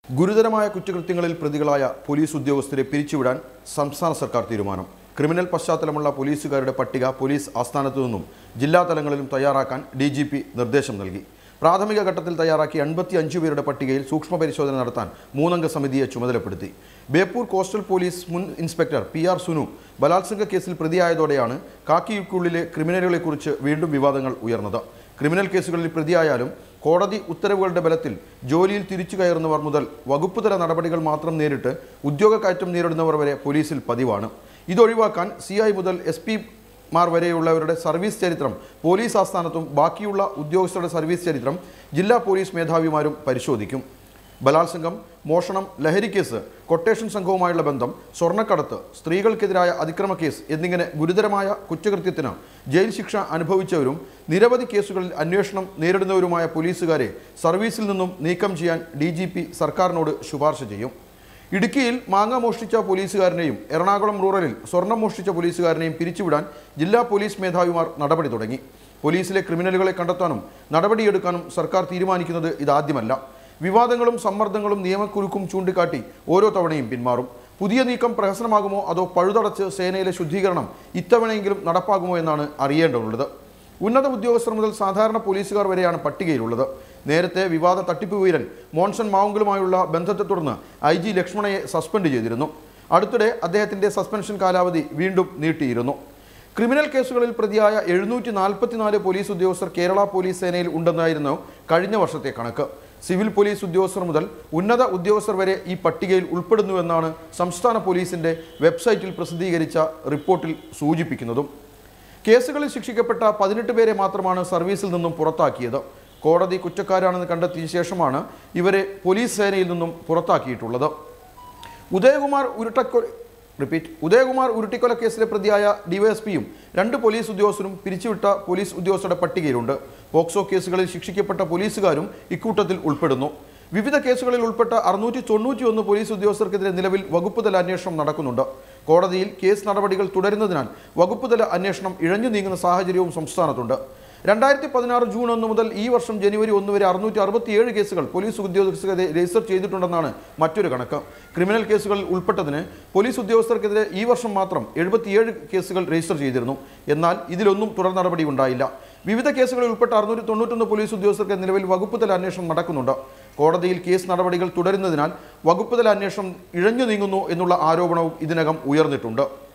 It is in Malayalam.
ഗുരുതരമായ കുറ്റകൃത്യങ്ങളിൽ പ്രതികളായ പോലീസ് ഉദ്യോഗസ്ഥരെ പിരിച്ചുവിടാൻ സംസ്ഥാന സർക്കാർ തീരുമാനം. ക്രിമിനൽ പശ്ചാത്തലമുള്ള പോലീസുകാരുടെ പട്ടിക പോലീസ് ആസ്ഥാനത്തു നിന്നും ജില്ലാ തലങ്ങളിലും തയ്യാറാക്കാൻ DGP നിർദ്ദേശം നൽകി. പ്രാഥമിക ഘട്ടത്തിൽ തയ്യാറാക്കി 55 പേരുടെ പട്ടികയിൽ സൂക്ഷ്മ പരിശോധന നടത്താൻ 3-അംഗ സമിതിയെ ചുമതലപ്പെടുത്തി. ബേപ്പൂർ കോസ്റ്റൽ പോലീസ് മുൻ ഇൻസ്പെക്ടർ PR സുനു ബലാത്സംഗ കേസിൽ പ്രതിയായതോടെയാണ് കാക്കിക്കുള്ളിലെ ക്രിമിനലുകളെക്കുറിച്ച് വീണ്ടും വിവാദങ്ങൾ ഉയർന്നത്. ക്രിമിനൽ കേസുകളിൽ പ്രതിയായാലും കോടതി ഉത്തരവുകളുടെ ബലത്തിൽ ജോലിയിൽ തിരിച്ചു കയറുന്നവർ മുതൽ വകുപ്പുതല നടപടികൾ മാത്രം നേരിട്ട് ഉദ്യോഗക്കയറ്റം നേരിടുന്നവർ വരെ പോലീസിൽ പതിവാണ്. ഇതൊഴിവാക്കാൻ CI മുതൽ SP മാർ വരെയുള്ളവരുടെ സർവീസ് ചരിത്രം പോലീസ് ആസ്ഥാനത്തും ബാക്കിയുള്ള ഉദ്യോഗസ്ഥരുടെ സർവീസ് ചരിത്രം ജില്ലാ പോലീസ് മേധാവിമാരും പരിശോധിക്കും. ബലാത്സംഗം, മോഷണം, ലഹരിക്കേസ്, കൊട്ടേഷൻ സംഘവുമായുള്ള ബന്ധം, സ്വർണ്ണക്കടത്ത്, സ്ത്രീകൾക്കെതിരായ അതിക്രമ കേസ് എന്നിങ്ങനെ ഗുരുതരമായ കുറ്റകൃത്യത്തിന് ജയിൽ ശിക്ഷ അനുഭവിച്ചവരും നിരവധി കേസുകളിൽ അന്വേഷണം നേരിടുന്നവരുമായ പോലീസുകാരെ സർവീസിൽ നിന്നും നീക്കം ചെയ്യാൻ DGP സർക്കാരിനോട് ശുപാർശ ചെയ്യും. ഇടുക്കിയിൽ മാങ്ങ മോഷ്ടിച്ച പോലീസുകാരനെയും എറണാകുളം റൂറലിൽ സ്വർണം മോഷ്ടിച്ച പോലീസുകാരനെയും പിരിച്ചുവിടാൻ ജില്ലാ പോലീസ് മേധാവിമാർ നടപടി തുടങ്ങി. പോലീസിലെ ക്രിമിനലുകളെ കണ്ടെത്താനും നടപടിയെടുക്കാനും സർക്കാർ തീരുമാനിക്കുന്നത് ഇതാദ്യമല്ല. വിവാദങ്ങളും സമ്മർദ്ദങ്ങളും നിയമക്കുരുക്കും ചൂണ്ടിക്കാട്ടി ഓരോ തവണയും പിന്മാറും. പുതിയ നീക്കം പ്രഹസനമാകുമോ അതോ പഴുതടച്ച് സേനയിലെ ശുദ്ധീകരണം ഇത്തവണയെങ്കിലും നടപ്പാകുമോ എന്നാണ് അറിയേണ്ടതുള്ളത്. ഉന്നത ഉദ്യോഗസ്ഥർ മുതൽ സാധാരണ പോലീസുകാർ വരെയാണ് പട്ടികയിലുള്ളത്. നേരത്തെ വിവാദ തട്ടിപ്പ് വീരൻ മോൺസൺ മാവുങ്കലുമായുള്ള ബന്ധത്തെ തുടർന്ന് IG ലക്ഷ്മണയെ സസ്പെൻഡ് ചെയ്തിരുന്നു. അടുത്തിടെ അദ്ദേഹത്തിൻ്റെ സസ്പെൻഷൻ കാലാവധി വീണ്ടും നീട്ടിയിരുന്നു. ക്രിമിനൽ കേസുകളിൽ പ്രതിയായ 744 പോലീസ് ഉദ്യോഗസ്ഥർ കേരള പോലീസ് സേനയിൽ ഉണ്ടെന്നായിരുന്നു കഴിഞ്ഞ വർഷത്തെ കണക്ക്. സിവിൽ പോലീസ് ഉദ്യോഗസ്ഥർ മുതൽ ഉന്നത ഉദ്യോഗസ്ഥർ വരെ ഈ പട്ടികയിൽ ഉൾപ്പെടുന്നുവെന്നാണ് സംസ്ഥാന പോലീസിൻ്റെ വെബ്സൈറ്റിൽ പ്രസിദ്ധീകരിച്ച റിപ്പോർട്ടിൽ സൂചിപ്പിക്കുന്നതും. കേസുകളിൽ ശിക്ഷിക്കപ്പെട്ട 18 പേരെ മാത്രമാണ് സർവീസിൽ നിന്നും പുറത്താക്കിയത്. കോടതി കുറ്റക്കാരാണെന്ന് കണ്ടെത്തിയ ശേഷമാണ് ഇവരെ പോലീസ് സേനയിൽ നിന്നും പുറത്താക്കിയിട്ടുള്ളത്. ഉദയകുമാർ ഉരുട്ടിക്കൊല കേസിലെ പ്രതിയായ DYSPയും 2 പോലീസ് ഉദ്യോഗസ്ഥരും പിരിച്ചുവിട്ട പോലീസ് ഉദ്യോഗസ്ഥരുടെ പട്ടികയിലുണ്ട്. പോക്സോ കേസുകളിൽ ശിക്ഷിക്കപ്പെട്ട പോലീസുകാരും ഇക്കൂട്ടത്തിൽ ഉൾപ്പെടുന്നു. വിവിധ കേസുകളിൽ ഉൾപ്പെട്ട 691 പോലീസ് ഉദ്യോഗസ്ഥർക്കെതിരെ നിലവിൽ വകുപ്പുതല അന്വേഷണം നടക്കുന്നുണ്ട്. കോടതിയിൽ കേസ് നടപടികൾ തുടരുന്നതിനാൽ വകുപ്പുതല അന്വേഷണം ഇഴഞ്ഞു നീങ്ങുന്ന സാഹചര്യവും സംസ്ഥാനത്തുണ്ട്. 2016 ജൂൺ 1 മുതൽ ഈ വർഷം ജനുവരി 1 വരെ 667 കേസുകൾ പോലീസ് ഉദ്യോഗസ്ഥർക്കെതിരെ രജിസ്റ്റർ ചെയ്തിട്ടുണ്ടെന്നാണ് മറ്റൊരു കണക്ക്. ക്രിമിനൽ കേസുകളിൽ ഉൾപ്പെട്ടതിന് പോലീസ് ഉദ്യോഗസ്ഥർക്കെതിരെ ഈ വർഷം മാത്രം 77 കേസുകൾ രജിസ്റ്റർ ചെയ്തിരുന്നു. എന്നാൽ ഇതിലൊന്നും തുടർ നടപടി ഉണ്ടായില്ല. വിവിധ കേസുകളിൽ ഉൾപ്പെട്ട 691 പോലീസ് ഉദ്യോഗസ്ഥർക്ക് നിലവിൽ വകുപ്പുതല അന്വേഷണം നടക്കുന്നുണ്ട്. കോടതിയിൽ കേസ് നടപടികൾ തുടരുന്നതിനാൽ വകുപ്പുതല അന്വേഷണം ഇഴഞ്ഞു നീങ്ങുന്നു എന്നുള്ള ആരോപണവും ഇതിനകം ഉയർന്നിട്ടുണ്ട്.